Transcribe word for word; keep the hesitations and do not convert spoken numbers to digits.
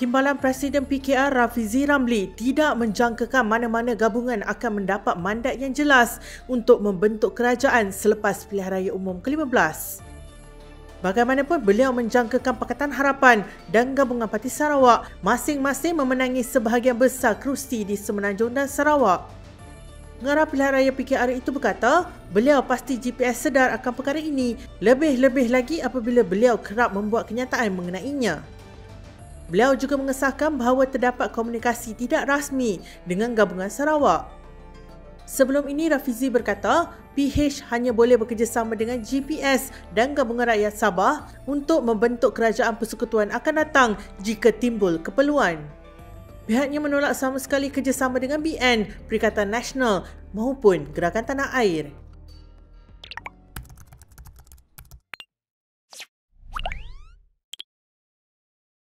Timbalan Presiden P K R Rafizi Ramli tidak menjangkakan mana-mana gabungan akan mendapat mandat yang jelas untuk membentuk kerajaan selepas pilihan raya umum ke lima belas. Bagaimanapun, beliau menjangkakan Pakatan Harapan dan Gabungan Parti Sarawak masing-masing memenangi sebahagian besar kerusi di Semenanjung dan Sarawak. Pengarah pilihan raya P K R itu berkata, beliau pasti G P S sedar akan perkara ini, lebih-lebih lagi apabila beliau kerap membuat kenyataan mengenainya. Beliau juga mengesahkan bahawa terdapat komunikasi tidak rasmi dengan Gabungan Sarawak. Sebelum ini, Rafizi berkata, P H hanya boleh bekerjasama dengan G P S dan Gabungan Rakyat Sabah untuk membentuk kerajaan persekutuan akan datang jika timbul keperluan. Pihaknya menolak sama sekali kerjasama dengan B N, Perikatan Nasional maupun Gerakan Tanah Air.